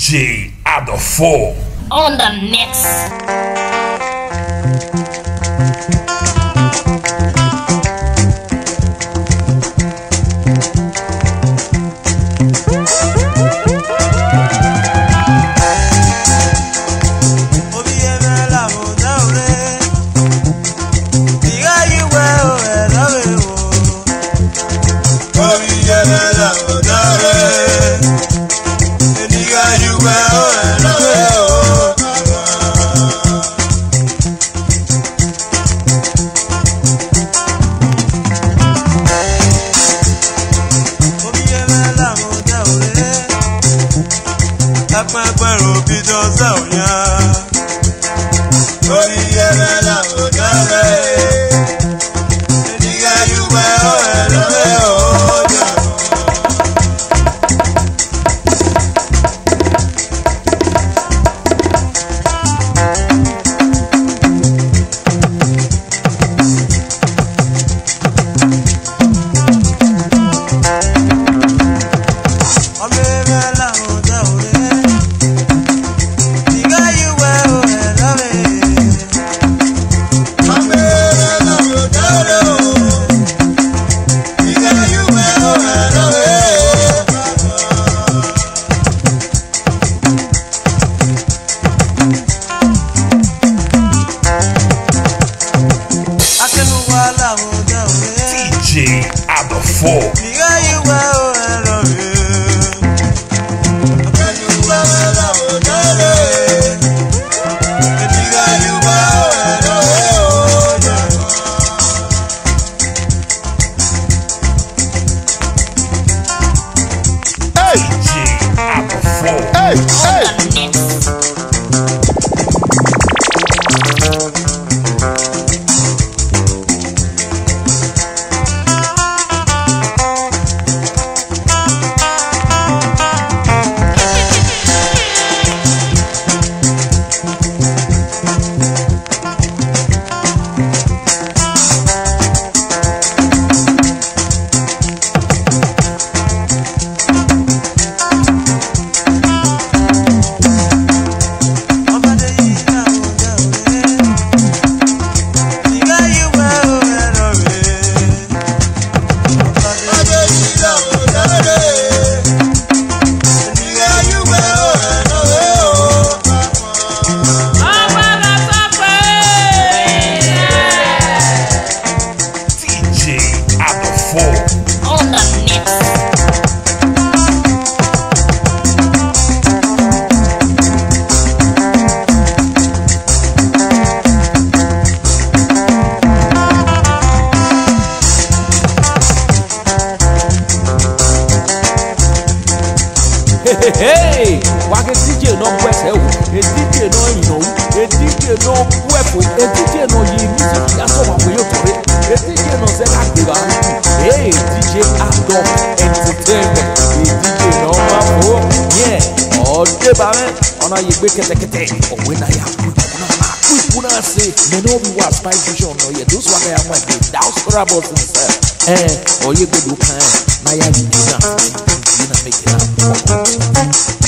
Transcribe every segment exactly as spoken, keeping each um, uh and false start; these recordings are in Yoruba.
J Adolfo on the mix. Hey, why get D J no quest hell? A D J no you know, a D J no weapon, a D J no you music. That's all I'm going to it. A D J no say active. Hey, D J Adolfo Entertainment. A D J no more. Yeah, all day, man. On a you break it, take it. Oh, when I am quick, when I say, me no be what spy vision. No, yeah, those one I am like the down scrabbles inside. Eh, or you go do kind. Now you do that. You know, make it up.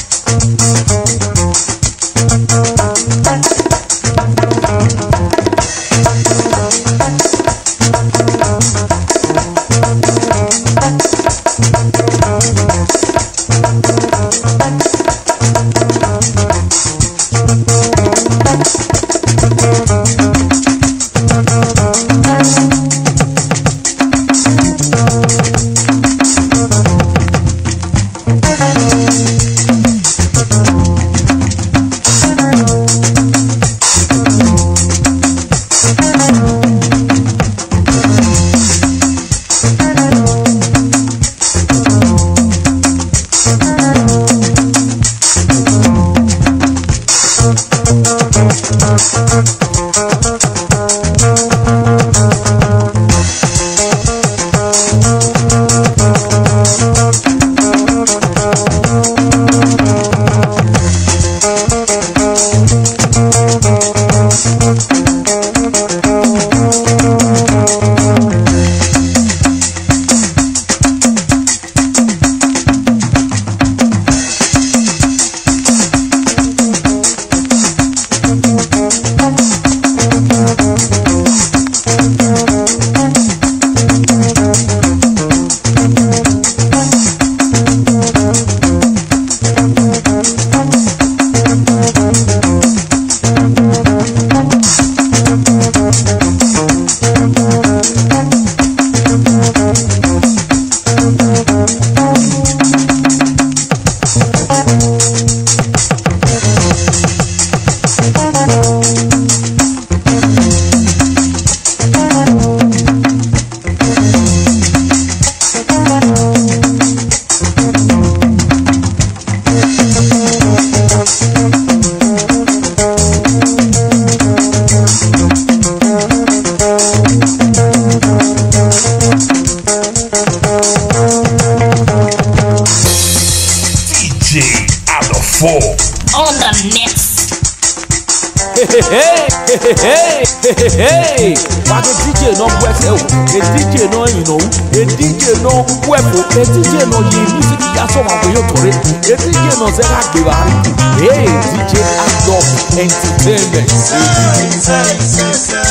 Wage D J no wese o, a D J no you know, a D J no wepo, a D J no ye music ya so ma boyo tore, a D J no se ga give a hey D J Adolf Entertainment. Say say say say,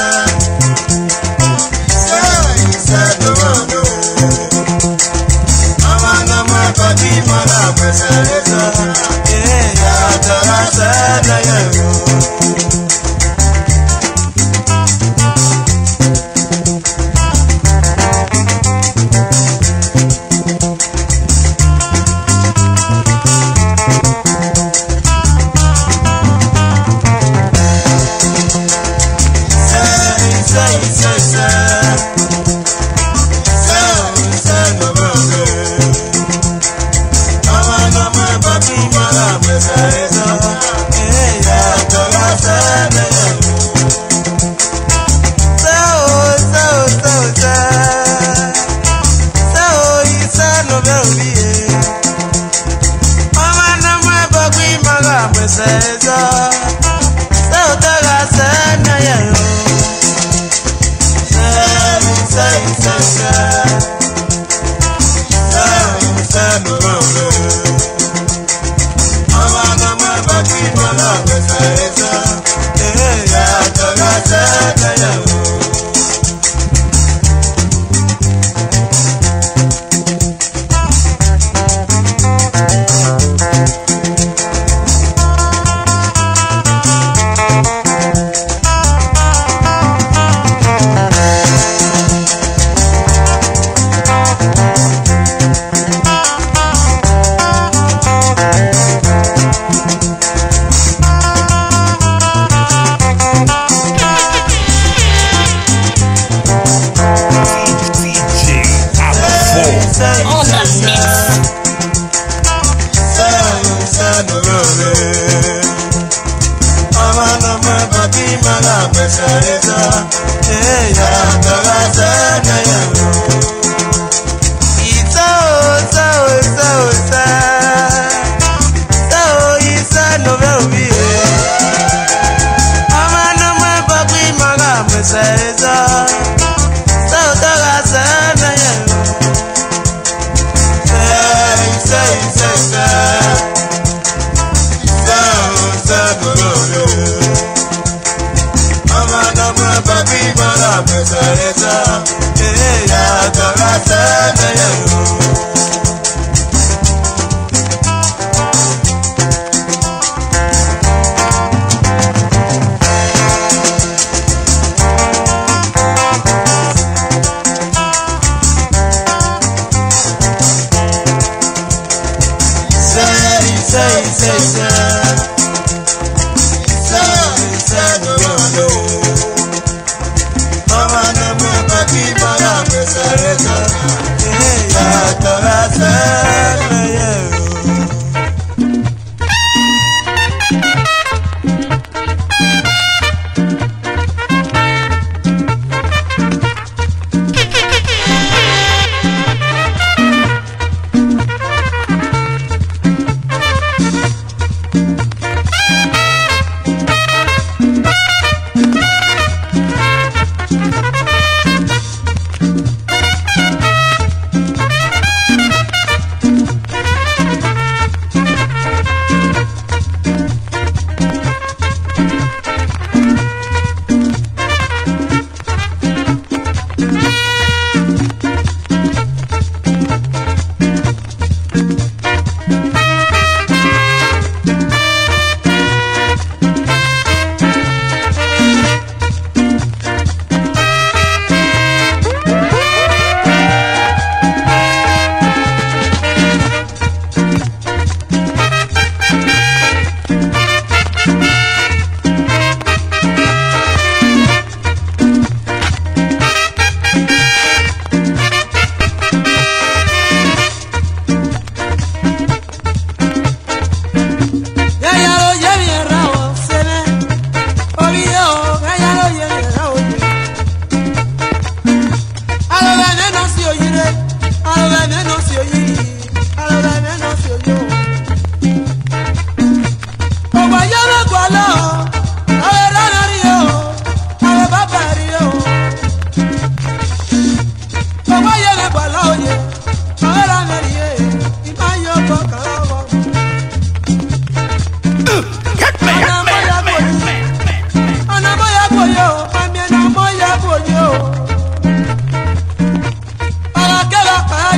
say say the road. Amana ma body mala beseleza, eh ya tara sana ya.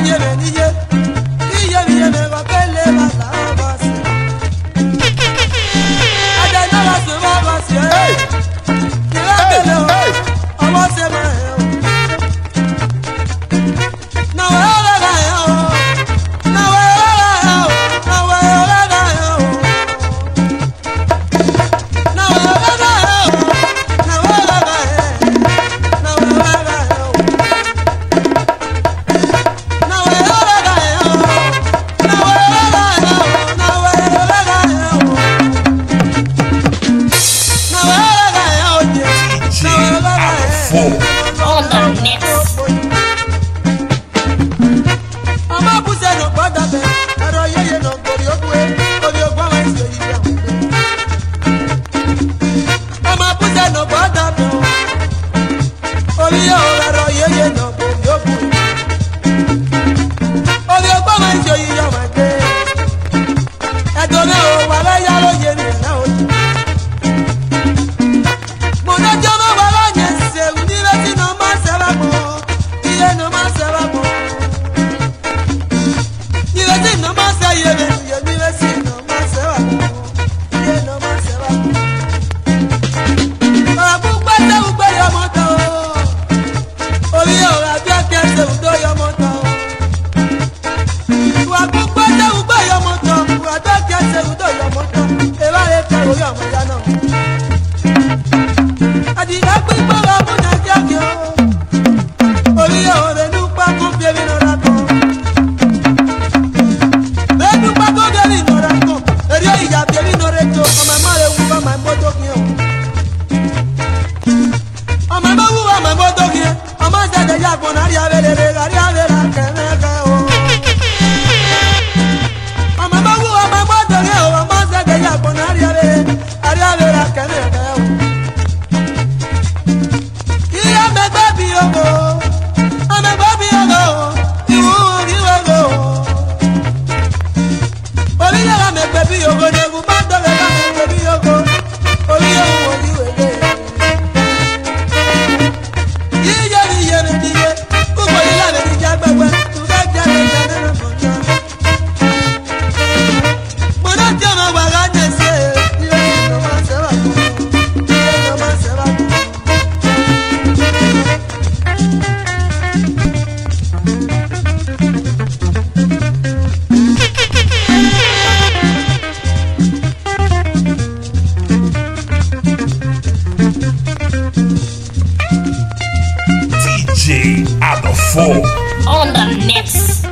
On the mix.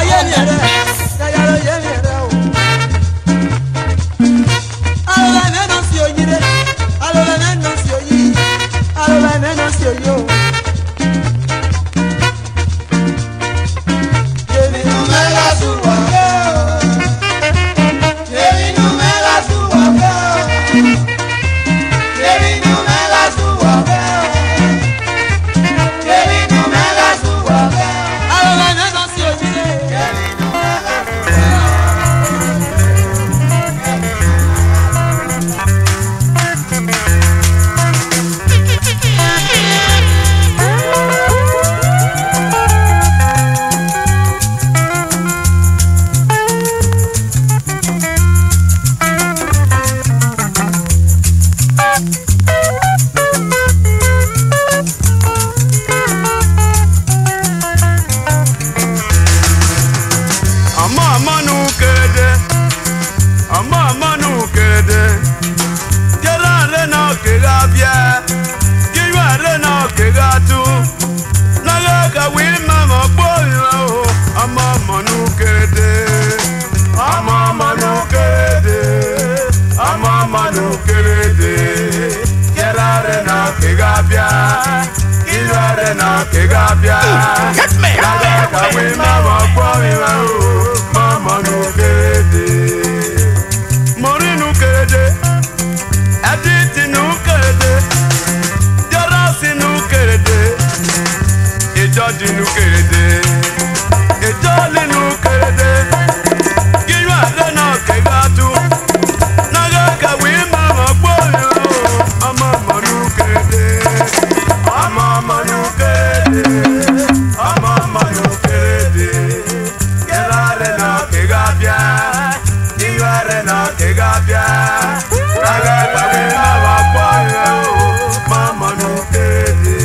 I Iware na kegabia. Naga kawe mama kwa miwa o. Mama nukede. Mori nukede. Aditi nukede. Jarasi nukede. Ejodi nukede. Ejoli nukede. Iware na kegatu. Naga kawe mama kwa miwa o. Mama nukede. Mama manukede, mama manukede, kelare na kegabia, iware na kegabia, naga kawe mama kwayo, mama manukede.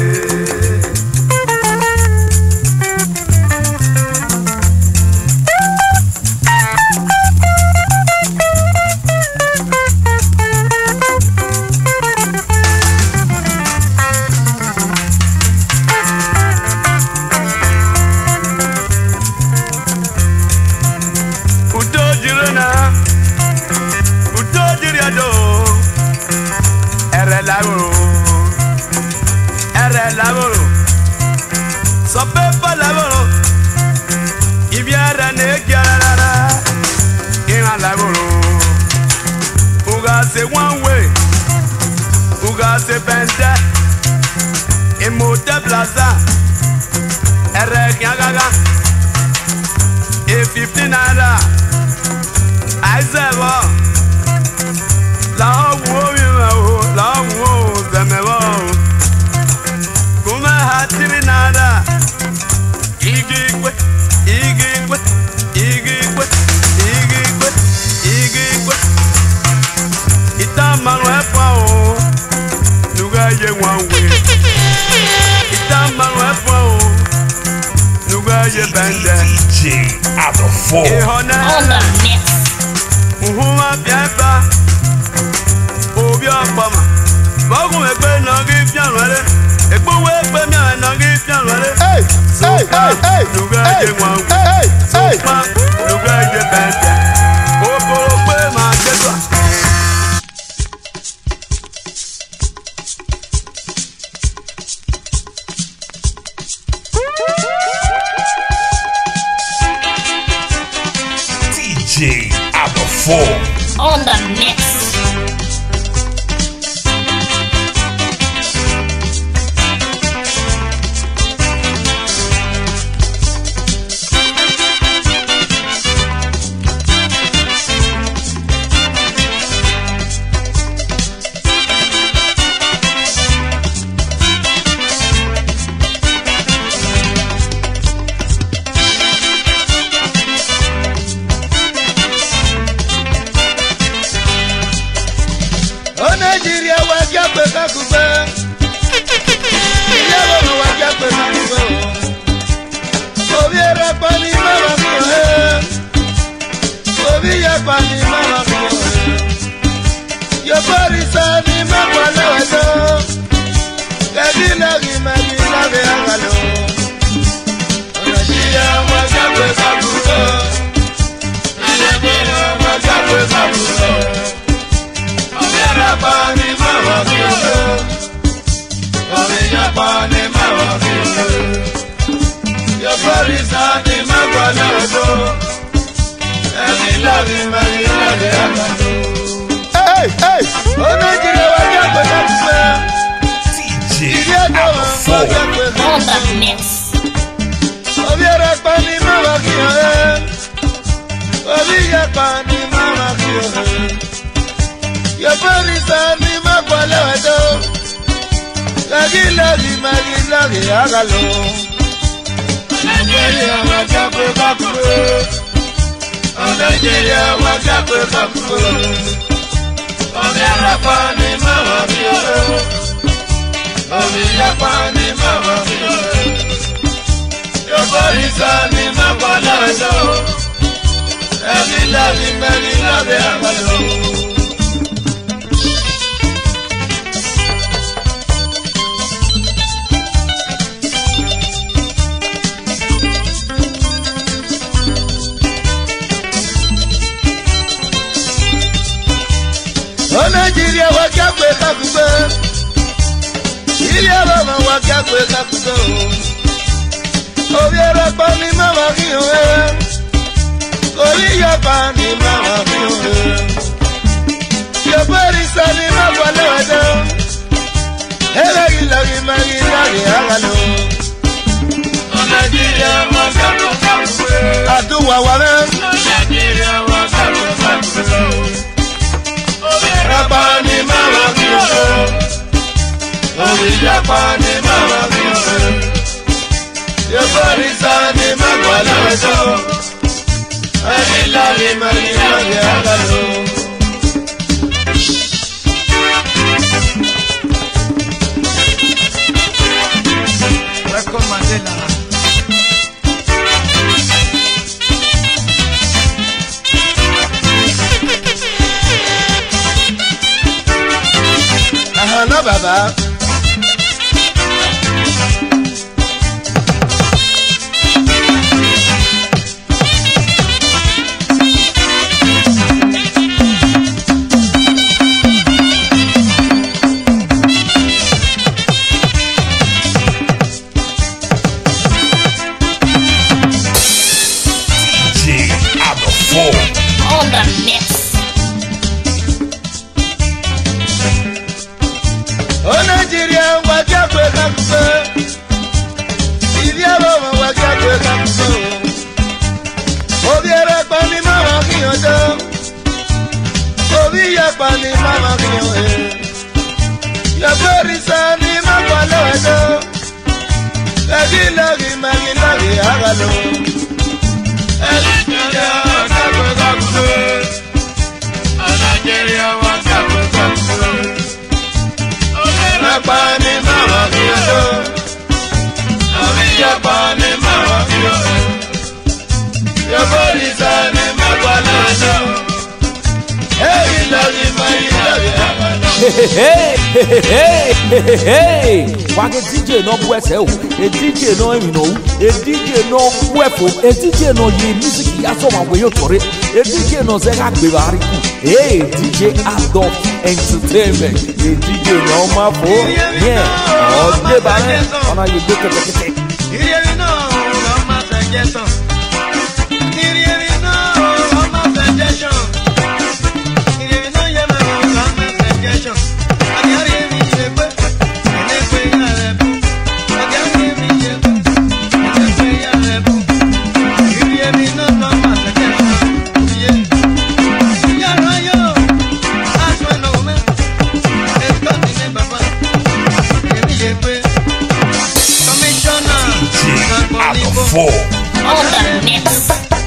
Say one way, Uga se bende, Emote Plaza, Erek Yagaga, A fifteen naira, I seven, La Wo, La Wo, Zemewo, Kuma Hatiri Nada, Igigwe, Igigwe, Igigwe, Igigwe, Igigwe. Ita manwe pao, nuga ye wanwe. Ita manwe pao, nuga ye bende. D J Addo four. On the mix. Uhuma biaba, obi akpama. Bagu ekpe nangi fianwele, ekpe we ekpe miya nangi fianwele. Hey, hey, hey, hey, nuga ye wanwe. hey, hey, Ma, nuga ye bende. Oporo pe ma ketwa. D J Addo four. On the mix. hey, hey, On the mix. Nigeria, what's up with a crew? On the Rapani, Mama, on the Rapani, Mama, your body's on the Mama, and we love him, and we love him. Oh Nigeria, what you Obiya mama waka kwe kakuso. Obiya pani mama kiyoe. Obiya pani mama kiyoe. Yopari sani magwale wado. Hele gilagi magi lagi agalo. Nigeria waka kwe kakuso. Aduwa wame. Nigeria waka kwe kakuso. Obiya pani mama kiyoe. Obiya pani mama kiyoe. Yopari sani magwale wado. Hele gilagi magi lagi agalo. No, Baba. D J Abba four. On the mix. Oh Nigeria, wakia kwe kakuso. Ibia boma wakia kwe kakuso. Obiere pani mama kiyodo. Obiya pani mama kiyoe. Yopari sani magwale wado. Lagi lagi magi lagi agalo. Nigeria wakia kwe kakuso. Nigeria wakia kwe kakuso. Pani mama kiyodo. Obiya pani mama kiyoe. Yopari sani magwale wado. Hey, lagi magi lagi agalo. Hey, hey, hey, hey, hey. Wage D J no bwese o, e D J no you know, e D J no bwefo, e D J no ye music ya so ma we yo tore, e D J no zega gbe bari ku. Hey, D J Adolf Entertainment, e D J no ma fo, yeah. Oh, de bare, ona ye go kete kete. Iri no, mama suggestion. Iri no, mama suggestion. Iri no ye mama suggestion. Agari mi sepe, ene pe ya rebu. Agari mi sepe, ene pe ya rebu. Iri no, mama suggestion. Yeah, ya rayo, aswa no me. Esto tiene baba. Iri sepe. Commissioner, D J Abba four. On the mix.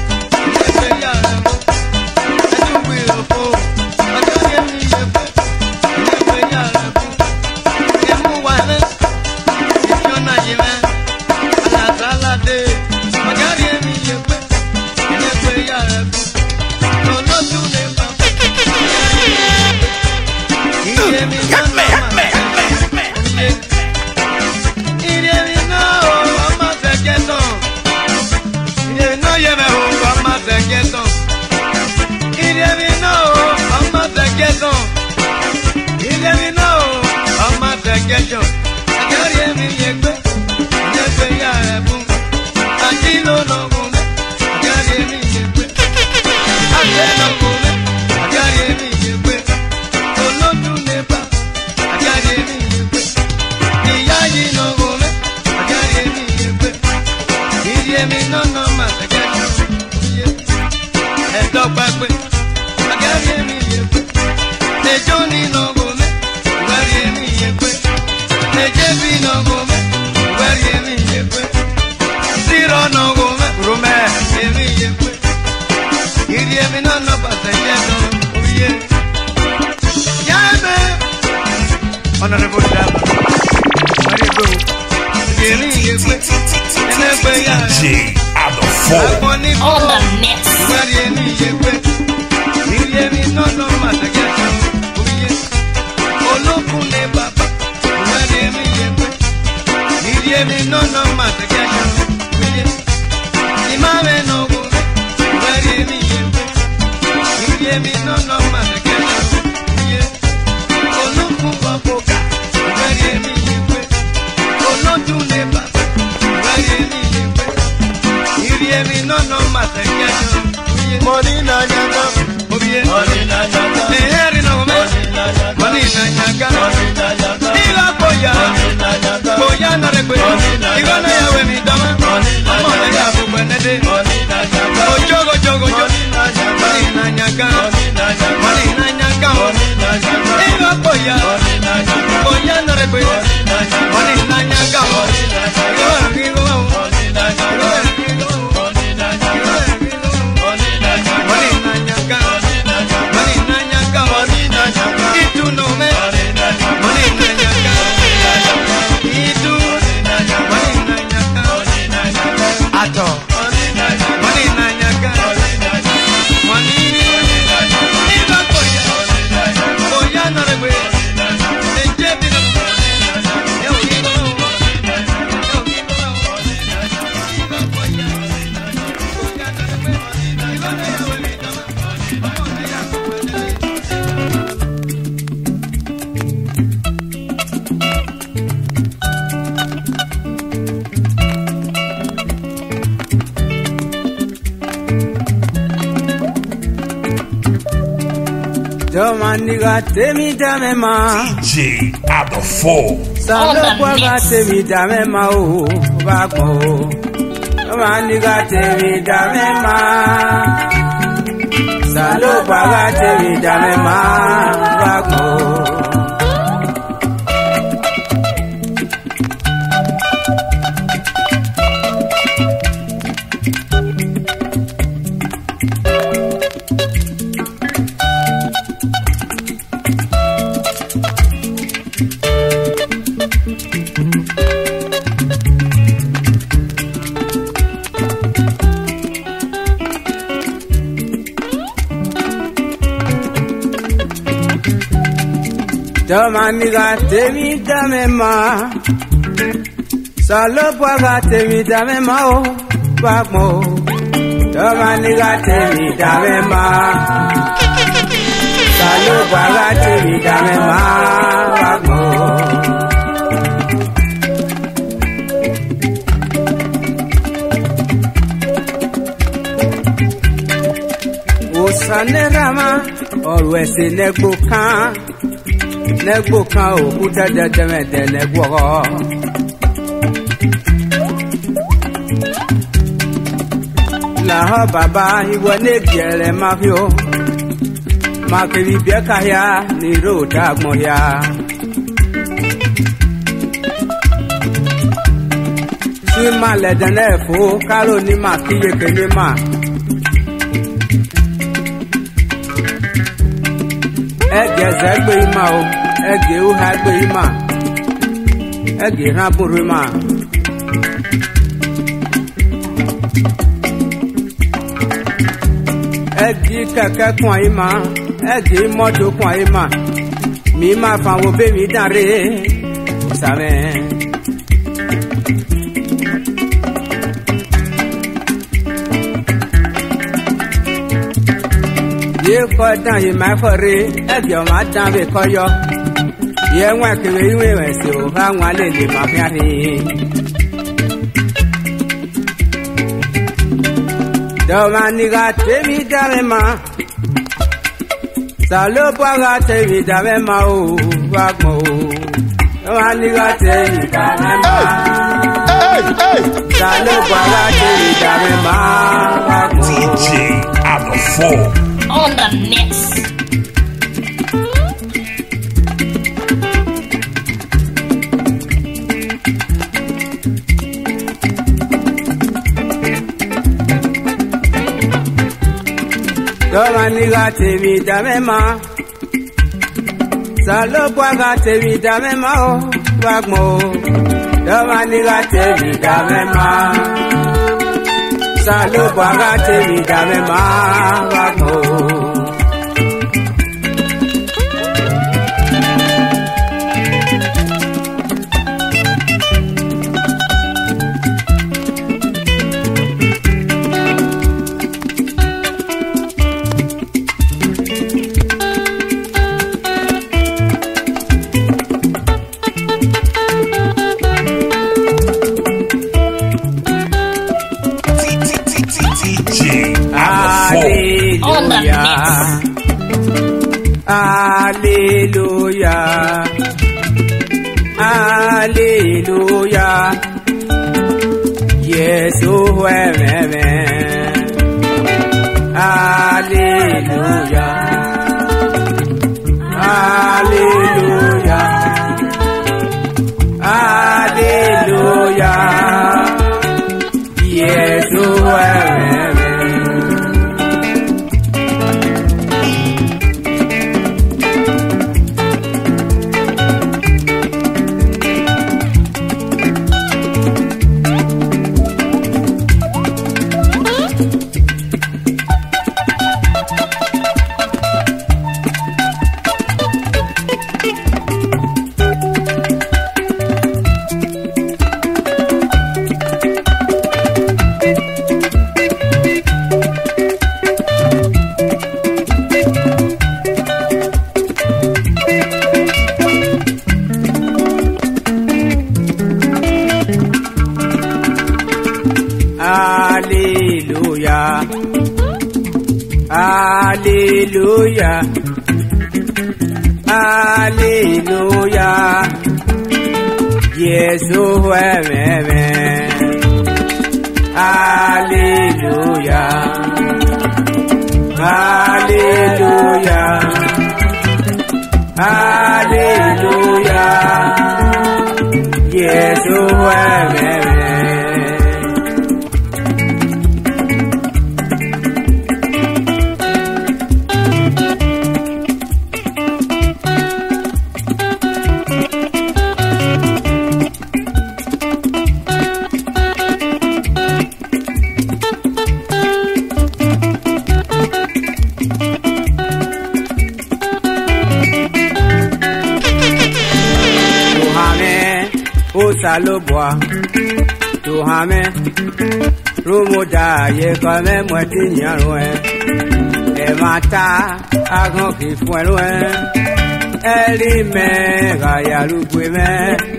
Honorable Dama, D J Abba four. On the mix. money na nyaka, obie, money na nyaka, eheri no me, money na nyaka, ila boya, boya na rekwe, igona ya we mi dama, amone ya bukwe nede, ojogo jogo jogo, money na nyaka, money na nyaka, ila boya, boya na rekwe, money na nyaka, igona igona, Domaniga temi dame ma D J Adolfo. Salokwaga temi dame ma o bagmo. Domaniga temi dame ma Salokwaga temi dame ma bagmo. Domaniga temi dame ma Salokwaga temi dame ma o bagmo. Domaniga temi dame ma Salokwaga temi dame ma bagmo. Osanerama always in the book. Negbo kan òkúta dẹdẹmẹdẹ negbo ọ. Làhọ́ bàbá ìwọ n'ebi ẹrẹ máa fi ó. Máa kiri bíẹ́ káyà ní ìró dàgbọ̀n ya. Sùn máa lẹ̀dẹ̀ náà fò kárò ní máa kíyè kéde máa. Ẹgẹ zẹgbẹ ima o, ẹgẹ uha gbẹ ima, ẹgẹ raburu ima. Ẹgẹ kẹkẹ kún ima, ẹgẹ mọtò kún ima. Mi ma fa wo bẹ mi dare, sàmẹ. Ye kọ dan ye ma fọre ẹgbẹ ọma dan bẹ kọyọ ye wọn kiri iwe wẹsẹ o ha wọn lè lè ma fi hàn. Domaniga temi dame ma Salokwaga temi dame ma o bagmo. Domaniga temi dame ma Salokwaga temi dame ma bagmo. D J Adolfo. On the mix. Domaniga temi dame ma Salokwaga temi dame ma o bagmo. Domaniga temi dame ma Salokwaga temi dame ma bagmo. D J Adolfo. Hallelujah. Hallelujah. Yes, oh, amen. Hallelujah. Hallelujah. Hallelujah. Yes, oh, amen. Hallelujah. Hallelujah. Hallelujah. Yes, oh, amen. Hallelujah. Hallelujah. Hallelujah. Yes, oh, amen. Saloboa, to hame, Rumoda, ye come Martinian, Emata, Agonki Fuenwe, Elime, Gayaluquime,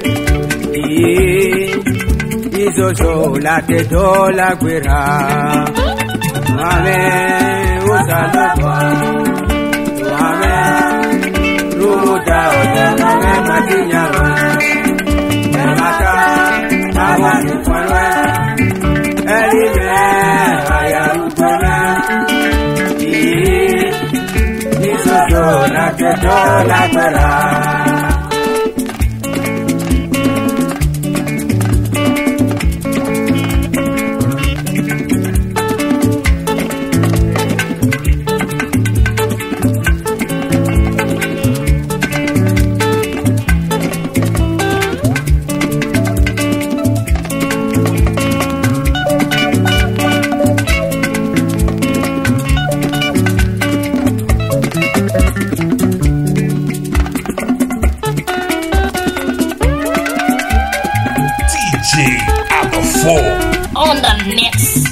Isoso, Late Dola Guira, Mame, Usaloboa, to hame, Rumoda, Martinian. Mata, awani fwanwe, elime, ayarukwana, ii, nisoso na keto la kwera. On the mix.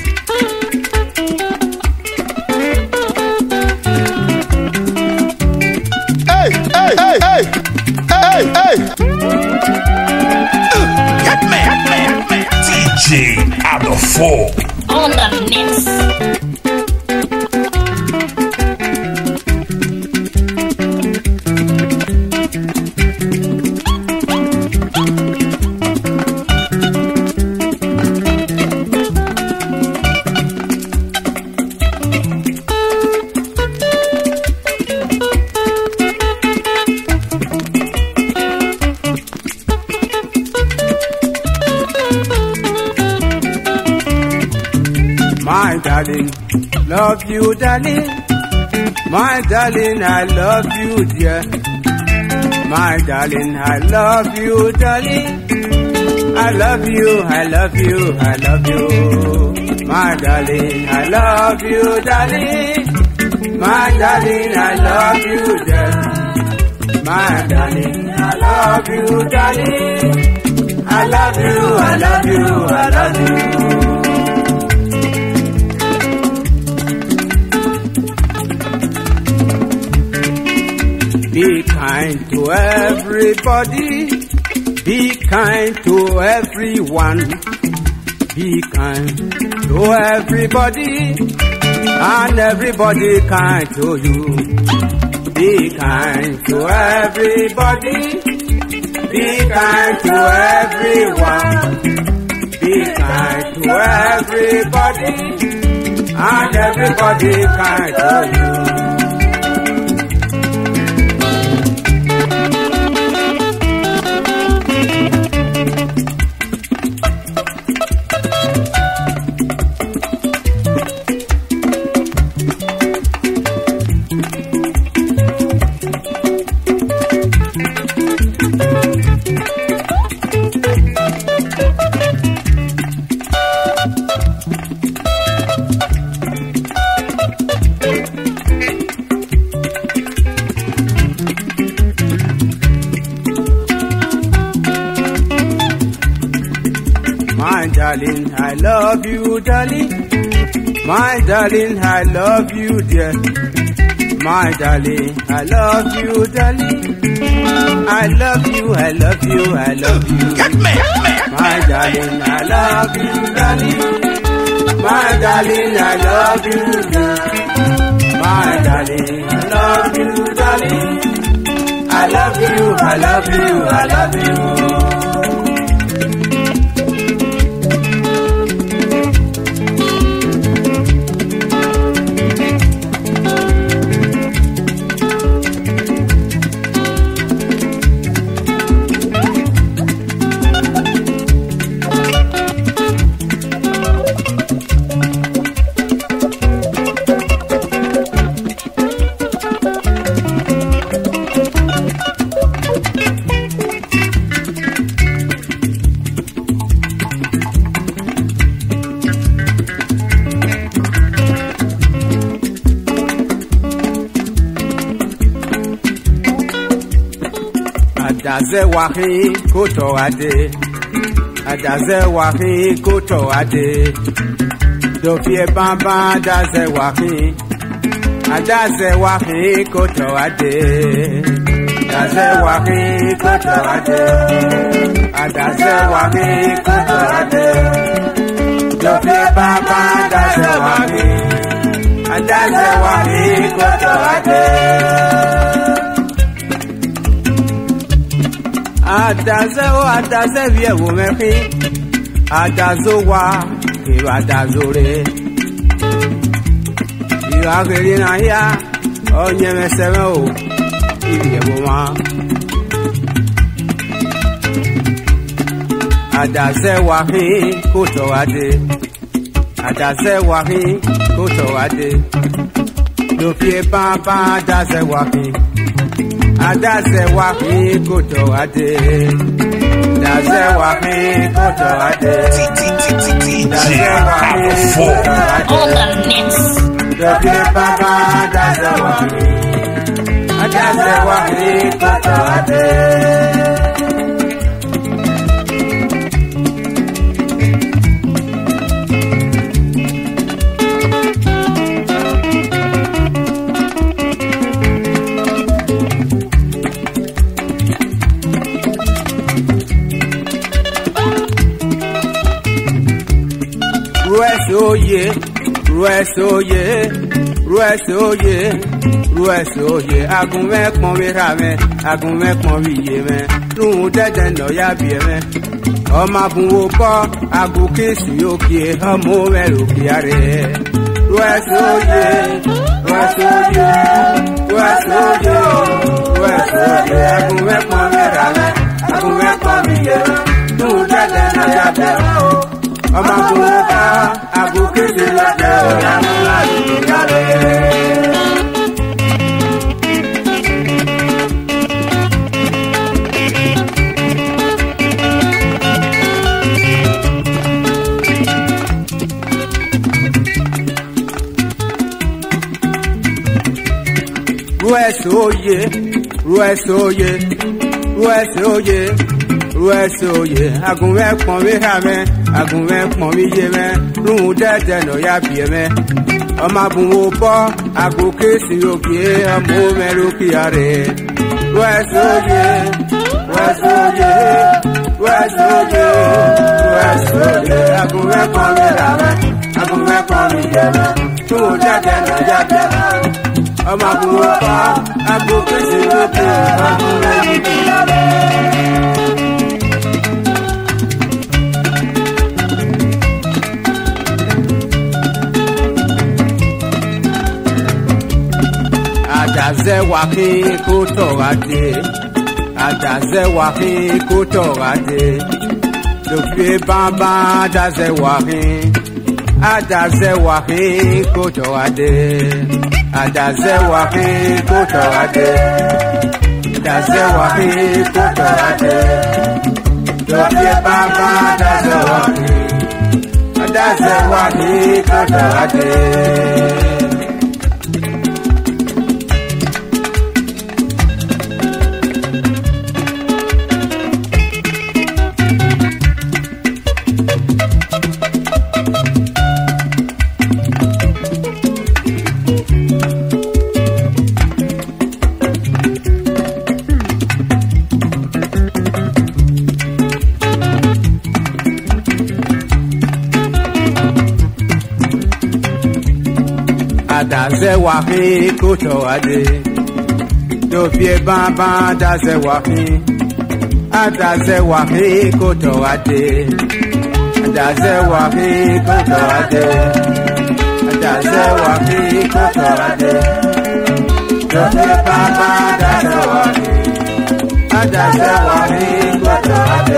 Hey, hey, hey, hey, hey, hey. Get me, get me, get me. D J Adolfo four. On the mix. My darling, love you, darling. My darling, I love you, dear. My darling, I love you, darling. I love you, I love you, I love you. My darling, I love you, darling. My darling, I love you, dear. My darling, I love you, darling. I love you, I love you, I love you. Be kind to everybody, be kind to everyone, be kind to everybody, and everybody kind to you. Be kind to everybody. Be kind to everyone. Be kind to everybody. And everybody kind to you. My darling, I love you, darling. My darling, I love you, dear. My darling, I love you, darling. I love you, I love you, I love you. Get me, get me. My darling, I love you, darling. My darling, I love you, dear. My darling, I love you, darling. I love you, I love you, I love you. Adaze wahi koto ade, adaze wahi koto ade. Dofie bamba adaze wahi, adaze wahi koto ade, adaze wahi koto ade, adaze wahi koto ade. Dofie bamba adaze wahi, adaze wahi koto ade. Adaze o adaze vie wo mefi, adazo wa kiro adazore. Iyo ageri na ya onye meseme o ibiye bo ma. Adaze wa hi koto ade, adaze wa hi koto ade. Do fie pa pa adaze wa hi. Adaze wahi koto ade, adaze wahi koto ade, adaze wahi koto ade. On the mix. Doki baba adaze wahi, adaze wahi koto ade. Ruesoye, ruesoye, ruesoye, ruesoye. Agunme pon mi ra me, agunme pon mi ye me. Run dede no ya bi me. Ọmọ abun wo ko, agun kesu yoke, ọmọ mero kiare. Ruesoye, ruesoye, ruesoye, ruesoye. Agunme pon mi ra me, agunme pon mi ye me. Run dede no ya bi me. Ọmọ àbúrúkà àbúkéde lọ́jọ́ ìyàmúlá ìyàrá. Ruesoye, ruesoye, ruesoye. Ruesoye, agunme pon mi ha me, agunme pon mi ye me, run dede no ya bi me. Ọmọ abun wo bo, agun kesi oke, ọmọ mero kiare. Ruesoye, ruesoye, ruesoye, ruesoye, agunme pon mi ha me, agunme pon mi ye me, run dede no ya bi me. ọmọ àbúrò pa àbò pèsè lóde ọdún lẹ́yìn. Àdàzẹ́ wà kí kó tọ̀ra dé, àdàzẹ́ wà kí kó tọ̀ra dé, lòfin bàbá àdàzẹ́ wà kí, àdàzẹ́ wà kí kó tọ̀ra dé, àdàzẹ́ wà kí kó tọ̀ra dé, àdàzẹ́ wà kí kó tọ̀ra dé, lòfin bàbá àdàzẹ́ wà kí, àdàzẹ́ wà kí kó tọ̀ra dé. Àdàzẹ́ wà kí kó tọ̀ra dé, lòfin bàbá àdàzẹ́ wà kí, àdàzẹ́ wà kí kó tọ̀ra dé, àdàzẹ́ wà kí kó tọ̀ra dé, àdàzẹ́ wà kí kó tọ̀ra dé, lòfin bàbá àdàzẹ́ wà kí, àdàzẹ́ wà kí kó tọ̀ra dé.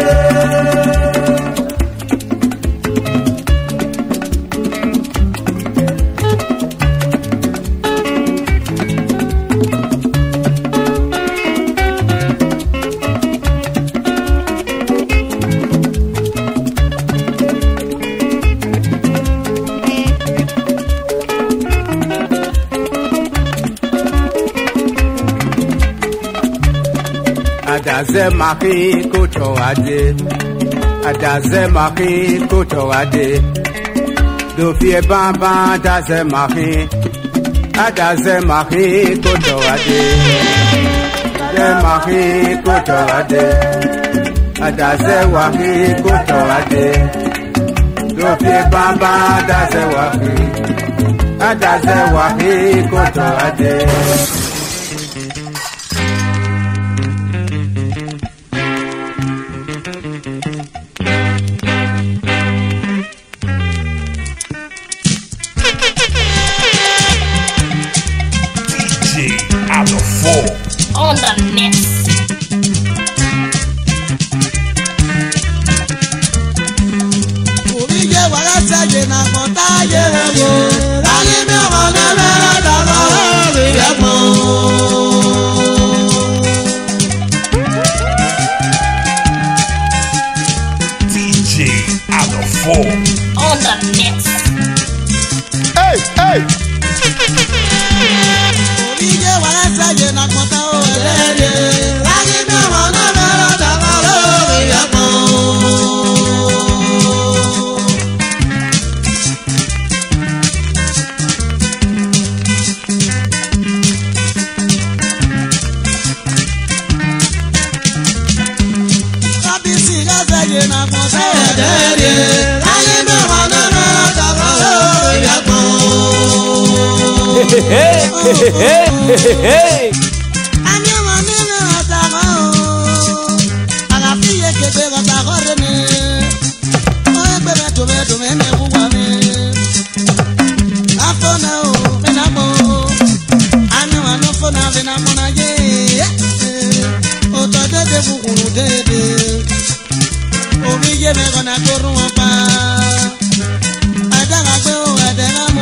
Àdàzẹ́ mà kí kó tọ̀ra dé, àdàzẹ́ mà kí kó tọ̀ra dé, lòfin bàbá àdàzẹ́ mà kí, àdàzẹ́ mà kí kó tọ̀ra dé, àdàzẹ́ mà kí kó tọ̀ra dé, àdàzẹ́ wà kí kó tọ̀ra dé, lòfin bàbá àdàzẹ́ wà kí, àdàzẹ́ wà kí kó tọ̀ra dé. On the mix. Omi jẹ́ wàrà sẹ́yìn náà kọ́ táyé rẹ̀ wò. Láyé mi ọmọ náà bẹ̀rẹ̀ dàgbà lórí ẹ̀gbọ́n. D J Adolfo. On the mix. Hey, hey. Omi jẹ́ wàrà sẹ́yìn náà kọ́ táyé rẹ̀ wò. Láyé mi ọmọ náà bẹ̀rẹ̀ dàgbà lórí ẹ̀gbọ́n. Hey, hey, hey, hey, hey. Ani ọmọ nínú ọ̀tá kan o, àlàfí yẹ kéde ọ̀tá kọ́rẹ́ ni, ó yẹ pé mẹ́tò mẹ́tò mẹ́mẹ́ wúwa mi. Afọ́nà o, mẹ́nà mọ́ o, ani wà ní fọ́nà fẹ́nà mọ́nà yé. Òtọ́ dédé kúkúrú dédé, omi yé mẹ́kọ̀ náà tó rún wọn pa. Ẹ̀dá gbé o, ẹ̀dá mú.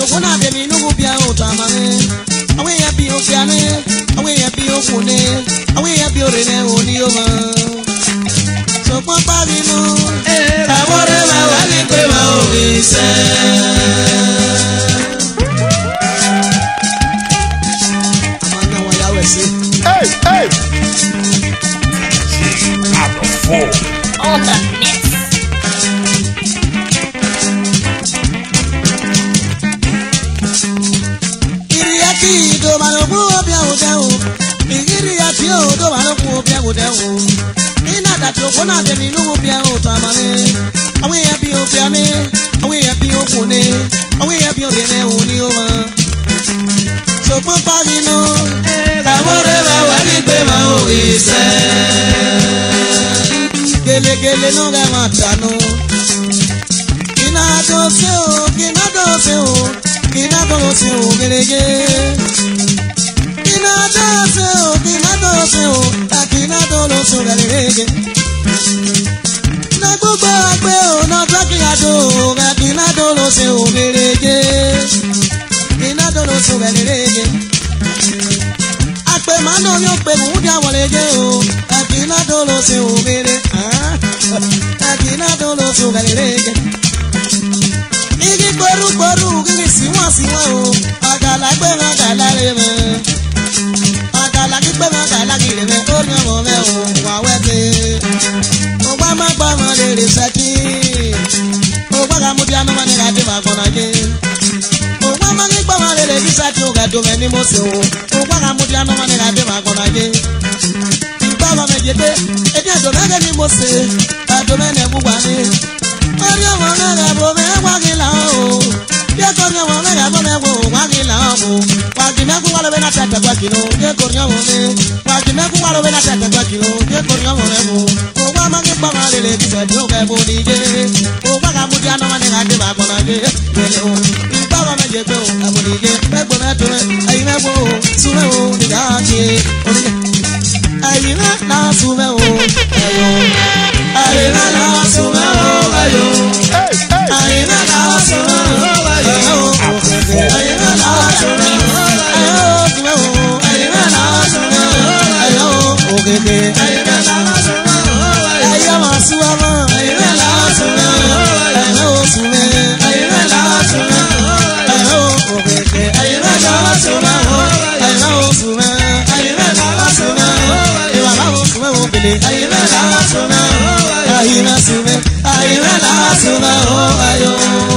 choko na de mi nugu bia o tamane. Awe ya bi o piane, awe ya bi o kune, awe ya bi o rene o ni o ma. So pa pa mi no, eh, amore ma wali pe ma o ise. Amana wa ya we se. Hey, hey. Apple four. On the mix. Iriaki do manoku obia odeo. Iriaki o do manoku obia odeo. Ina da choko na de mi nugu obia o tamane. Awe ya bi o piane, awe ya bi o kune, awe ya bi o rene o ni o ma. So pa pa mi no, amore ma wali pe ma o ise. Gele gele no ga matano. Kina do se o, kina do se o, kina do se o gele gele. Kina do se o, kina do se o, kina do se o gele gele. Na gbogbo agbe o na taki ado, kina do se o gele gele. Kina do se o gele gele. Agbe ma no yo pe mu dia wole je o, kina do se o gele. Akina dolo so galere. Igi koru koru gigi siwa siwa o. Agala gbe ma gala re me. Agala gbe ma gala gire me. Oryan mo me o wa wete. O gba ma gba ma le re saki. O gba ga mu dia no ma ni ga de ma gona je. O gba ma ni gba ma le re saki o ga do me ni mo se o. O gba ga mu dia no ma ni ga de ma gona je. Baba me jete, ebi adomege ni mo se, adomene bugwane. Ori omo me ga bo me gwagila o. Ye ko ni omo me ga bo me gwagila o. Wagi me ku walo be na tete gwagilo, ye ko ni omo me. Wagi me ku walo be na tete gwagilo, ye ko ni omo me mo. O wa ma ngi pa ma le le bi se do ke bo ni je. O wa ga mu di ano ma ni ga de ba gona je. Ele o. Baba me jete o, abo ni je. Me gbo na to me, ayi me bo o, su me o, ni ga je. O ni ayina na sume o ayo ayina na sume o ayo ayina na sume o ayo ayina na sume o ayo ayina na sume o ayo ogege ayina na sume o ayo ma suama ayina na sume o ayo sume ayina na sume o ayo ogege ayina na sume o ayo sume ayina na sume o ayina la suna ayina sume ayina la suna oh ayo.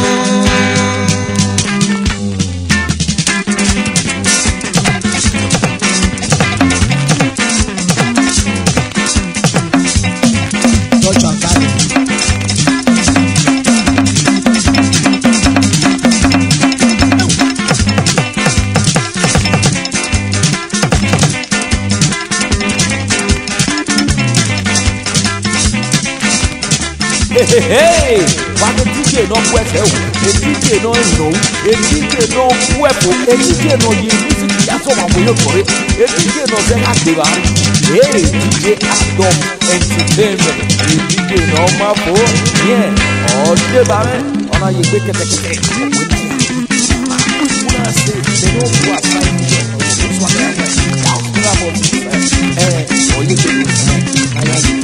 Hey, hey, why the D J not work? The D J no know, the D J no work, the D J no use music. That's all I'm waiting for. The D J no say active. Hey, D J Adam Entertainment. The D J no my phone. Yeah, all the time. On a you get the ticket. When I say they don't go outside, that's what I'm saying. Now, come on, hey, all you do is I am.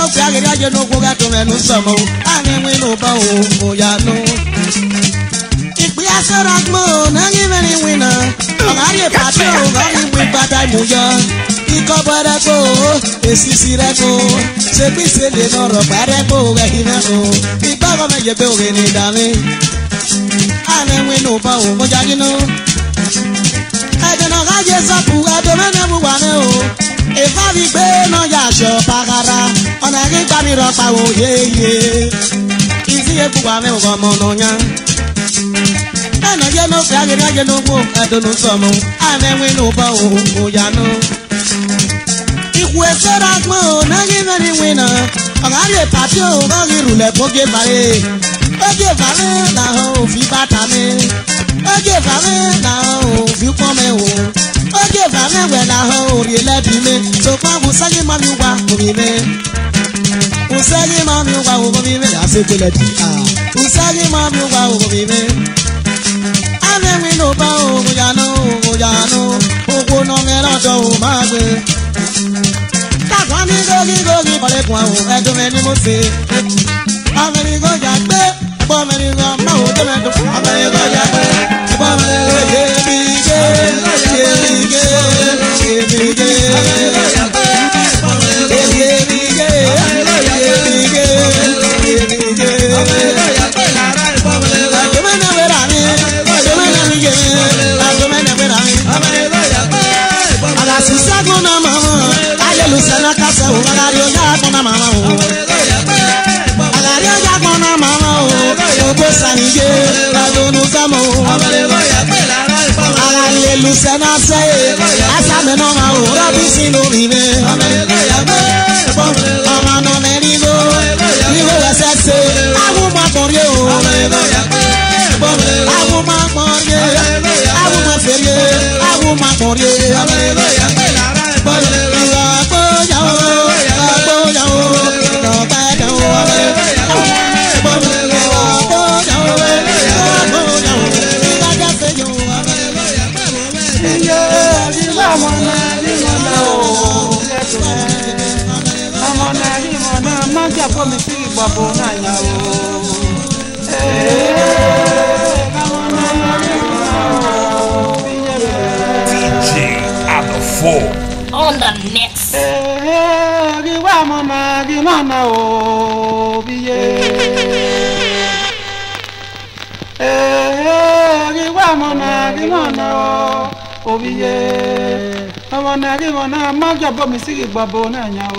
fiagiri aje no ko ga to me no somo ani wi no ba o ya no ipi asara gmo na ni me ni wi na amari pa to ga ni wi bata mu yo iko bara ko esisi re ko se bi se le no ro bare ko ga hi na o ipa ko me je be o ni da mi ani wi no ba o mo ja ni no adena ga je sapu adena na mu wa na o if I be bad, no yasho pagara. On a get baby rock, I will yeah yeah. Easy if you want me to come on ya. And I get no faggot, I get no book, I don't know some. I mean we know about oh ya know. If we set out more, not give any winner. I got a patio, I will rule a pocket by. Okay, Valley, now if you batter me. Okay, Valley, now if you come home. Oge vame when I hold you let me so far who say mommy wa me who say mommy wa me I say to let ah who say mommy wa me and then we know ba o ya no o ya no o no me no do ma gbe ta kwa mi go gi go gi pale kwa o e do me ni mo se ameri go ya gbe bo me ni go ma o do me do ameri go ya gbe bo me ni go ye bi ge Lucena say, as I'm no man, Rabbi Sino Rive. Mama no merigo, you will say, I will mark for you. I will mark for you. I will mark for you. I will mark for you. Come see Babo Nanya. D J Abba four on the mix. Give mama, give mama, oh, be give mama, give mama, oh, be I wanna give on a manga for me, see Babo Nanya.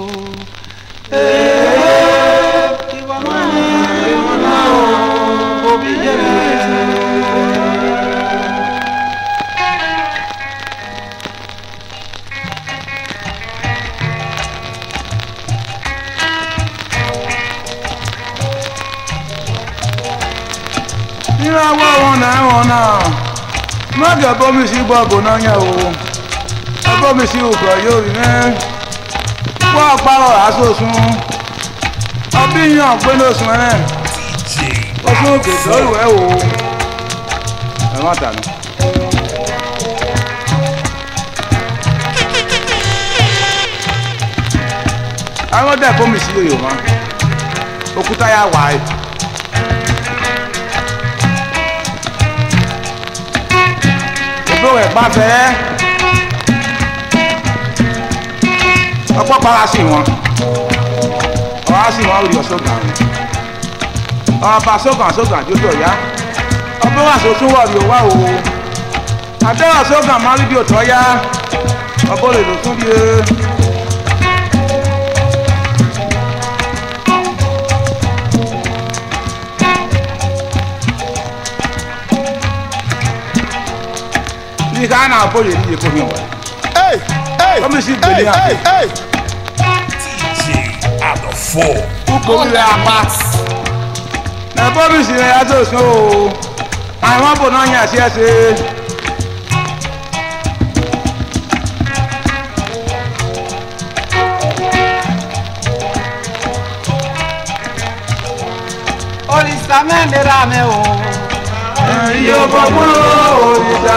I want, I want Maga promise you Babo Nanya. I promise you, you, man. What power has so soon? I'll be young when those men. D J What's okay? So well, I want that. I want that promise you, man. Okutaya wife. Go ahead, my bad. Ọ̀pọ̀ para sí wọn. Ọ̀rá sí wọn lórí ọ̀ṣọ́gàn. Ọba sọ́gàn sọ́gàn jójó ọ̀yá. Ọbẹ̀ wà sọ́tún wọ̀ rí owó o. Àtẹ́wà sọ́gàn máa rí bí òtọ́ yá. Ọbọ̀ lè lò tún bí e. Ní ká náà bó lè ní èkó mi wọ̀. Hey, hey, Come and see hey, Billy hey, hey. D J Abba four Kúkú mi rẹ̀ apá. Ẹ̀bọ́ mi sì rẹ̀ yàtọ̀ sún o. Àwọn bò náà yàn sí ẹsẹ̀. Olùsà mẹ́lẹ̀ rà mẹ́ o. Yóò bọ̀ fún olùsà.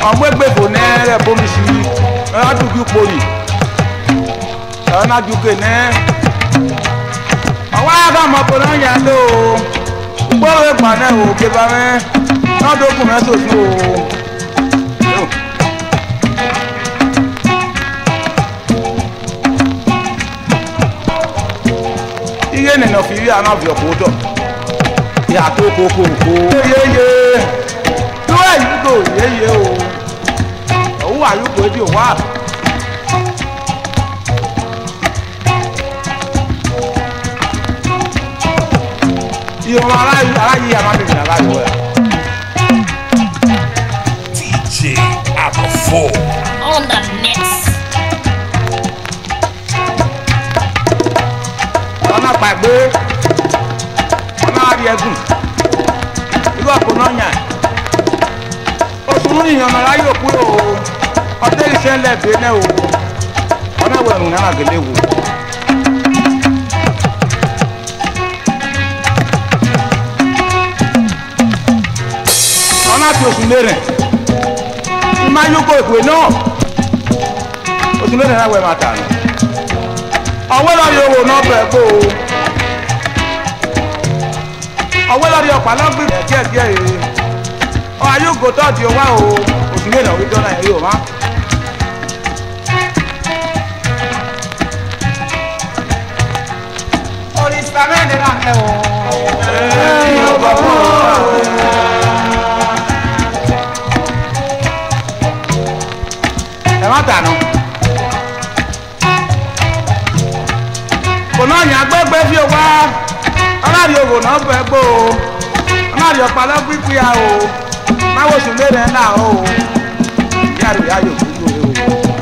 ọmọ ẹgbẹ́gbò ní rẹ̀ bómi sí ọdúnjú poli ọ̀nàjú kèné ọwọ́ àgàmọ̀pọ̀ náà yà ló gbọ́rọ̀ ẹ̀gbà náà ò kébà mẹ́ lọ́dọ̀kùn mẹ́ sòsùn o. iye nìyẹn fi rí àwọn àbí ọkọ̀ dọ̀ yàtọ̀ kókòkò yéyé tó àyùkò yéyé o òun àyùkò èdè wà. ìwọ̀n aláyé àmàlẹ́yìn aláyọ̀ ẹ̀. D J Abba four. On the mix. ọ̀nà pàgbé ọ̀nà àríẹ̀gùn irú ọ̀pọ̀ náà yàn oṣù níyàn ọ̀nà láyé òkú o ọdẹ iṣẹ́ lẹ́gbẹ̀ẹ́ náà o ọ̀nà ìwẹ̀rùn náà gẹ̀lẹ́ wò. ọ̀nà àti oṣù lérè ìmá yókò ìpè náà oṣù lérè náà wẹ̀ máa tà ní ọwọ́ lọ́rí owó náà bẹ̀ kó o ọwọ́ lọ́rí ọ̀pá lọ́gbìn díẹ̀ díẹ̀ rèé ọ ayógo tọ́ọ̀dì ọwá o oṣù lérè náà wíjọ́ náà yóò má. oríṣiríṣi mẹ́rin náà ẹ̀ o. ẹ̀yin ọba fún ọ. ẹ má tànù. kò náà yàn gbẹgbẹ fi wá ọlọ́ọ̀rì ògò náà bẹ gbó o ọlọ́ọ̀rì ọ̀pá lọ́gbígbé a o máwo sùn lé rẹ̀ náà o ìyá rẹ̀ yá yòókù ló o.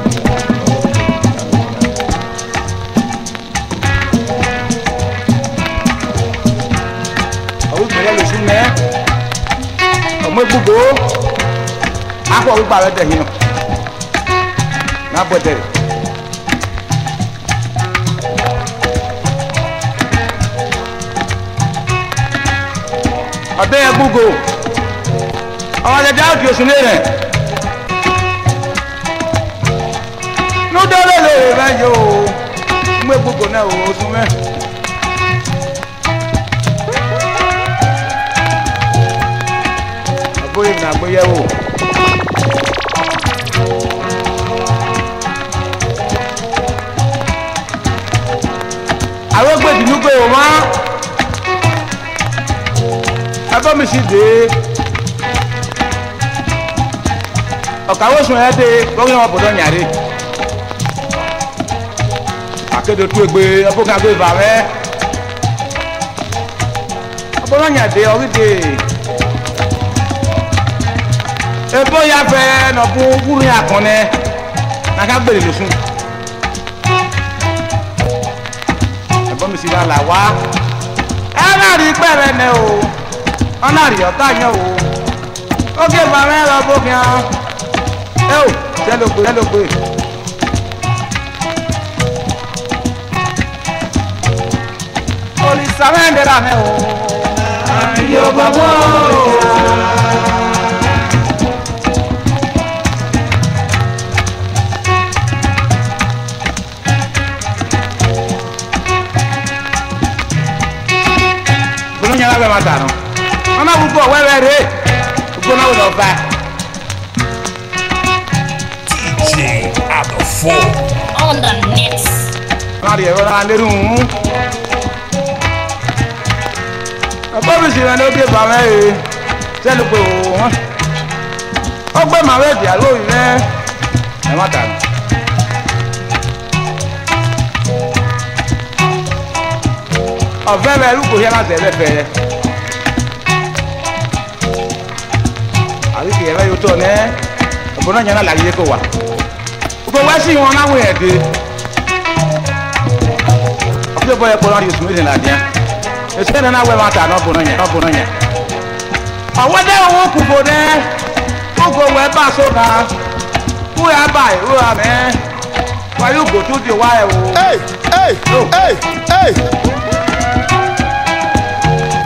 ọ̀hún ìpínlẹ̀ lè sún mẹ́ ọmọ gbogbo akọ̀ wípé àwọn ẹ̀dẹ̀ yìí náà bọ̀ tẹ̀lé. ọdẹ yẹn gbogbo ọmọ jẹjẹ àti oṣù lérè núdọ́lẹ̀ lè rẹ yóò gbé gbogbo náà o oṣù mẹ́. àbóyè ní àgbéyẹ̀wò. àwọn gbèdì ní pé òun á ẹgbẹ́ mi sì dé ọ̀kàwọ́sùn ẹ̀ dé lórí wọn bọ̀dọ̀ nyàrí akéde tó egbe ẹ̀fọ́gà gbé bàmẹ́ ọ̀bọ̀dọ̀ nyàdé ọ̀rí dé ebo ya fẹ́ nọ̀bù wúrú yà kọ́nẹ́ nàkà gbèrè lọ́sùn ẹ̀fọ́ mi sì dá là wá ẹ̀ náà rí pẹ́rẹ́ nẹ o ọ̀nà rí ọ̀tá yẹn o ó gé bàmẹ́ lọ bókè hàn ẹ o tẹ́lógbé tẹ́lógbé. olùsàmẹ́ndẹ̀rà mẹ́ o. yóò bá wọ́ o. bolo nyala bɛ ma ta nɔ ɔna bu bɔ wɛwɛ de gbɔna wò lɔ ba. D J Abba four. On the mix. ɔna de yɛrɛ la leru ŋu. ɛfɔ bi si na ne oge ba mɛ ye sɛli pe o hɔn ɔgbɛ ma bɛ di alo yi mɛ ɛ ma ta nɔ. ọ̀fẹ́ bẹ́ẹ̀ ló kò yẹ láti ẹ̀fẹ́ fẹ́ yẹ. àbíkì ẹ̀fẹ́ yóò tọ̀ ní ọ̀bọ̀n náà yẹn náà làyè kò wà. gbogbo wá sí wọn láwọn yẹn dé. ọ̀fẹ́ bọ́ yẹ kó lọ́ọ́ di oṣù méjì nàdíẹ́. èsì ẹ̀dẹ̀ náà wẹ̀ máa tà n'ọ̀bọ̀n náà yẹn n'ọ̀bọ̀n náà yẹn. ọ̀wọ́ dẹ́ owó kùkò dẹ́ kókò wẹ́ bá so kan kú yà bá ìró àmẹ́ wáyé ògò tó di wá ẹ̀ wò. Hey, hey, hey, hey.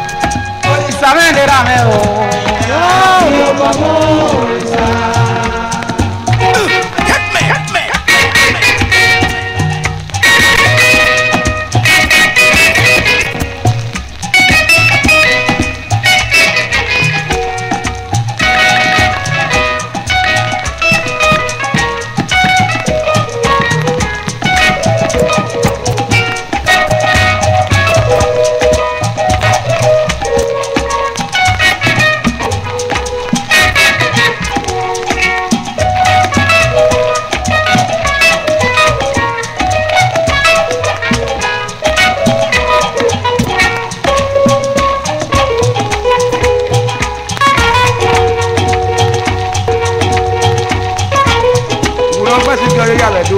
Samendera me o. Yo, yo, vamos. kí ọyọ́ yà lẹ́dọ́.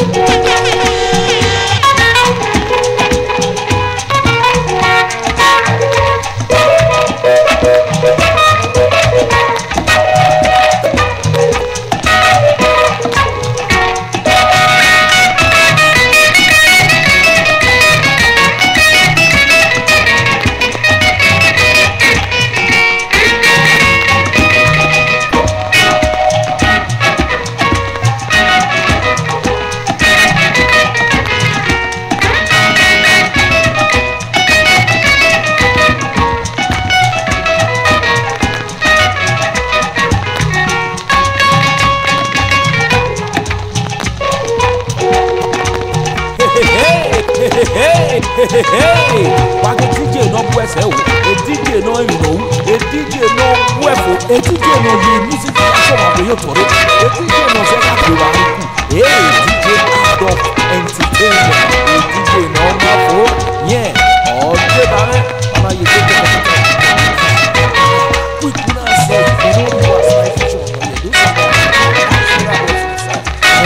Wage D J no bu ẹsẹ̀ o, a D J no ìrìnà o, a D J no bu ẹ̀fọ́, a D J no yìí music aṣọ wà bóyá tọ̀rẹ́, a D J no ṣe ká gbé wa níkù, ee D J Adolf entertainment, a D J no ọmọ afọ, yẹn ọ̀dẹ́ bàrẹ́, ọmọ yìí tó tẹ̀ ọ́ tẹ̀. Quick náà ṣe ìfowó ìwà sáà ìfúnṣọ ọ̀nà yẹn ló sọ̀rọ̀ àṣírí àbọ̀ fún sáà.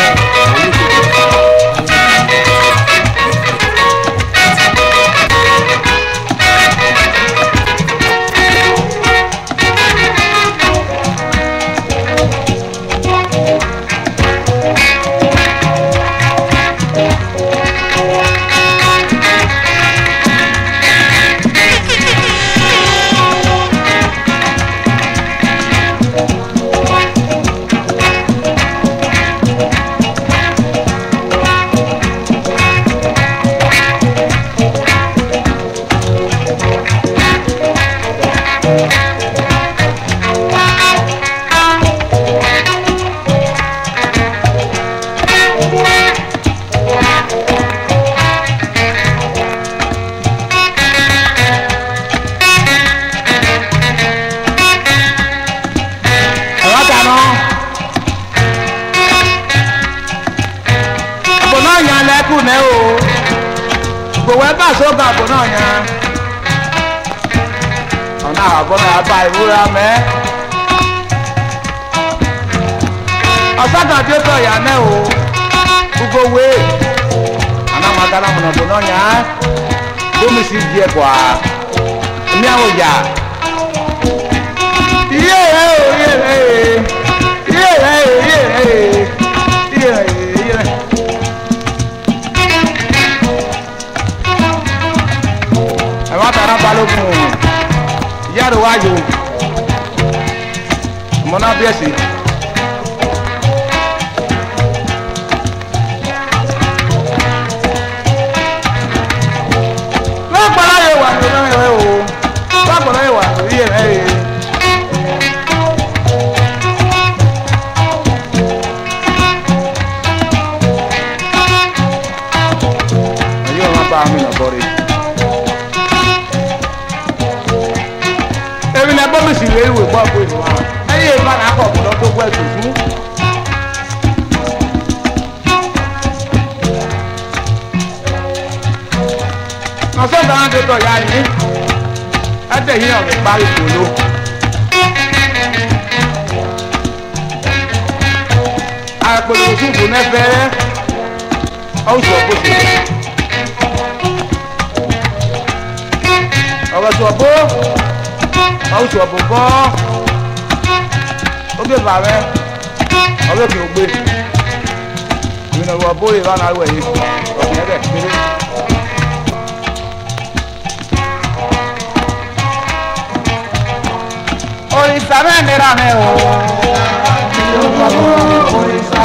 Sọ́gbà àbò náà yẹn ọ̀nà àbọ̀ náà bá ìwúra mẹ́ ọ̀sádà tí ó tọ̀ yà náà o gbogbo wé àná máa dáná mọ̀nà àbò náà yẹn lómi sí di ẹ̀kọ́ à ní àwọn ìyá iye rẹ̀ o iye rẹ̀ iye rẹ̀ iye rẹ̀ iye rẹ̀ iye rẹ̀. Ẹ̀wọ́n tara balógun ìyá rẹ̀ wáyò ọmọ náà bí ẹ̀sìn. Lọ́pọ̀lá yóò wà ní ọ̀rẹ́ rẹ̀ o, lọ́pọ̀lá yóò wà ní orí rẹ̀ rẹ̀. Ẹ̀yọ́ wọn bá mi nà bọ́rí. Bọ́mí sì lè wè bọ́ pé ìwà ẹ̀yẹ ìbá náà kọ̀ ọ̀pọ̀lọ́ tó gbọ́ ẹ̀sùn fún. Ọ̀sẹ̀ ìdáná tó tọ̀ ya yìí ẹ̀dẹ̀ yìí ọ̀rẹ́ parí pòló. Àpèlè òṣùfù nẹ́fẹ̀ẹ́ ọ̀ṣù ọ̀pọ̀ṣù. Ọ̀rọ̀ ṣọ̀bọ̀. Ọ̀hún ṣe ọ̀bùn bọ́ ó gbé bàrẹ́ ọlọ́kẹ́ ògbé ìrìnà ìwọ̀ bóyè lọ́nà àwọ̀ ẹ̀yìn ọ̀sìn ẹ̀dẹ̀ kéré. Òrìṣà mẹ́rin nira mẹ́ o. Òrìṣà.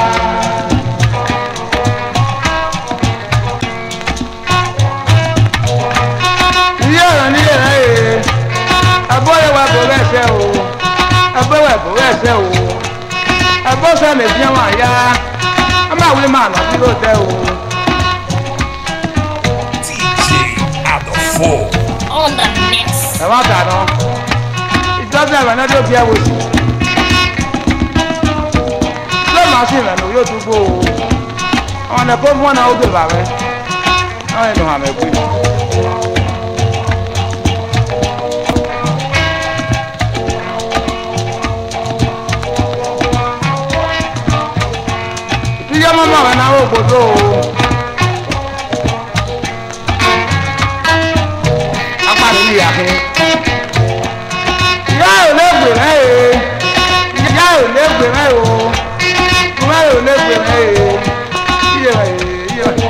Iye ọ̀rọ̀ nílé rẹ̀ yìí. Abọ́lẹ̀ wa bọ̀ wẹ́sẹ̀ o, abọ́lẹ̀ bọ̀ wẹ́sẹ̀ o, abọ́sẹ̀ lè fi hàn ya, a máa wí máa nà dúró tẹ o. D J Adolfo. On the mix. Ẹ wá dáná, ìtọ́jú ẹ̀rọ náà tó fi ẹ̀ wò sí. Ló máa sì rẹ̀ lò yóò dúgbò o. Àwọn ọ̀nà kó fún ọ̀nà ó gbé bàrẹ́, àwọn ènìyàn àmì ẹ̀kú yìí. Ìyá mọ́mọ́ rẹ̀ náà ó gbòdó o. Apáàdé ní ìyàfín. Ìyá ò lè gbè rẹ̀ e. Ìyá ò lè gbè rẹ̀ o. Ìyá ò lè gbè rẹ̀ e. Iye rẹ̀ e. Iye rẹ̀.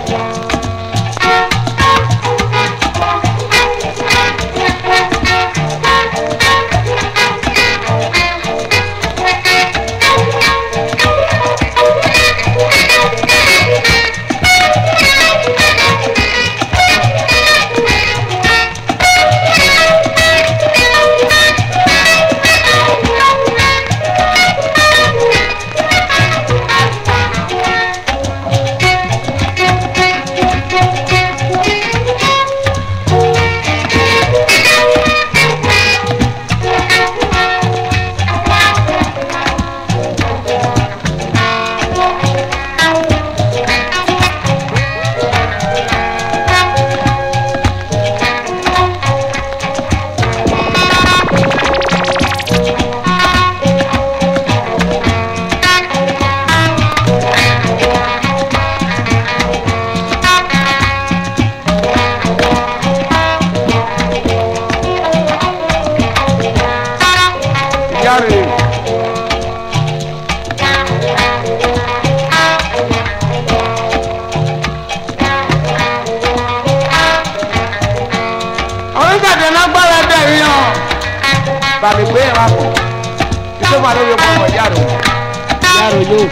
Bàbá ìgbé yẹn wá pọ̀ títí wà lórí ọkọ̀ ọ̀pọ̀ yàrá yàrá yóò.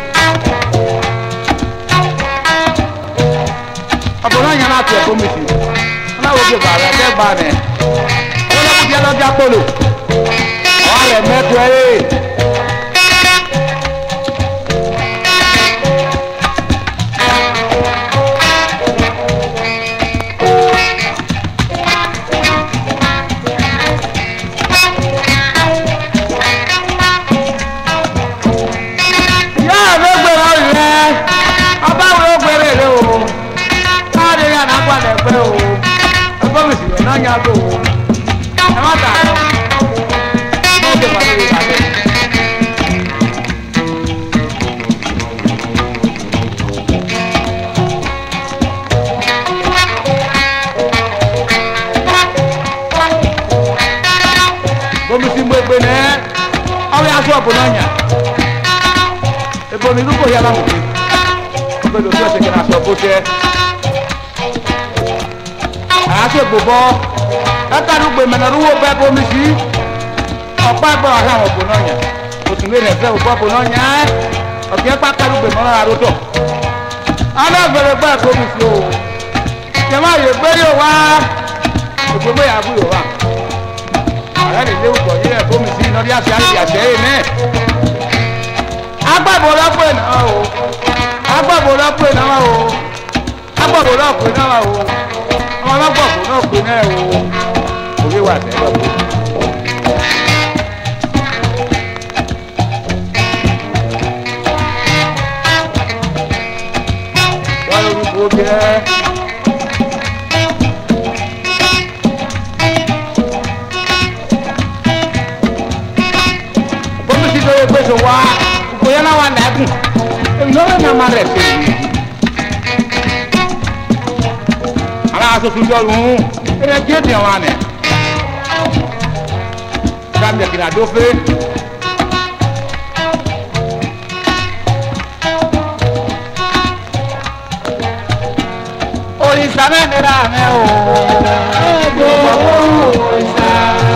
Ọ̀pọ̀ náà yẹn láti ẹ̀kọ́ mi sí. Wọ́n náà wọ́n gbé bàrẹ̀ ẹgbẹ́ gbà rẹ̀. Wọ́n lọ́kùn díẹ̀ lọ́jà polo. Wọ́n lẹ̀ mẹ́tọ́ ẹ̀. Ọ̀pọ̀ náà yàn ebo mi dúpọ̀ yàrá mọ̀ pé ọ̀pẹ̀ lòdì ọ̀sẹ̀ kìnnà sọ bó ṣe àyàṣe gbòbọ̀ ẹ̀ka dùgbò mẹ́nàrúwò bẹ́ẹ̀ bomi sí ọ̀pá ẹ̀gbọ́n àti àwọn ọ̀pọ̀ náà yàn òtún lé nẹ̀fẹ́ òpó ọ̀pọ̀ náà yàn ọ̀kẹ́ ẹ̀pá kẹ́dùgbò mọ́ra àròtọ̀ alágbèrè gbà bomi sí o jẹ́mọ́ àyè gbé yóò wá ògbógbó yàgò yóò wá ààrẹ lè léwu pọ̀ yíyẹ bomi sí iná bí àṣẹ àṣẹ àṣẹ yìí náà agbábọ̀ lọ́pọ̀ náà o agbábọ̀ lọ́pọ̀ náà o agbábọ̀ lọ́pọ̀ náà o ọmọ ọlọ́pọ̀ náà pè náà o òwe wà tẹ́ lọ́pọ̀. wọ́n lórí kò jẹ́. Gbèsè wa bóyá náà wà nàgùn lórí náà má rẹ̀ sí i. aláàṣọ tuntun ọ̀run ẹ̀rẹ́ jẹ́ ìdí àwọn àná. sábẹ̀ kìnnà dófé. òrìṣà mẹ́rin rà mẹ́ o. òrìṣà.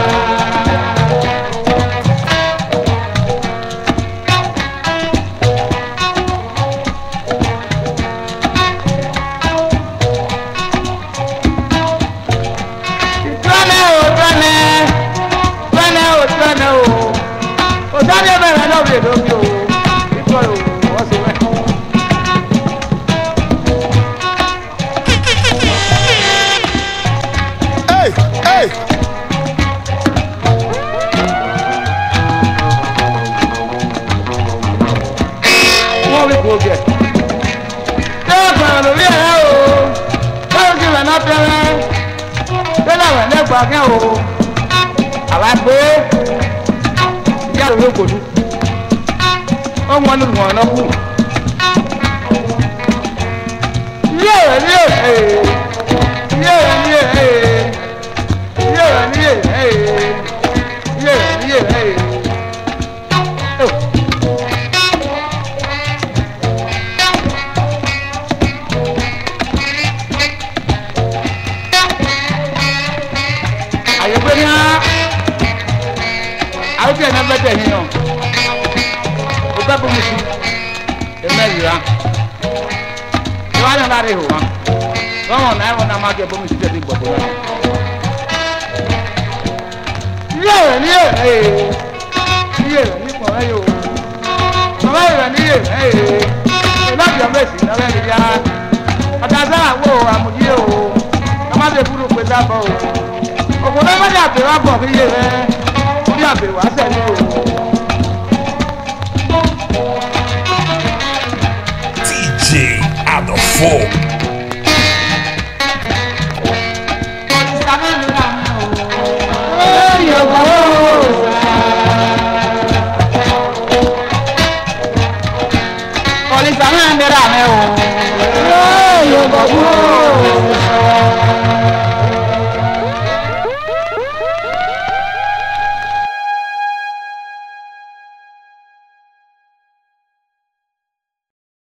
Gbàgẹ́ o, àwa pé ìyá rẹ̀ ló kò dùn, ó ń wọ́n ní ìwọ̀n náà kù. Yeah, yeah, hey. Yeah, yeah, hey. Yeah, yeah, hey. Yeah, yeah, hey. Oh. Are you ready? I will never tell you. Oba bu musu. Emeliwa. You are not here. Come on, I want to make a promise to the people. Yeah, yeah, hey. Yeah, you for you. Come on, yeah, hey. Love your mercy, no let me down. But as I go, I'm with you. I'm not a fool with that bow. But whatever you have to rub off here, you have to was a new. D J Adolfo. Police are under our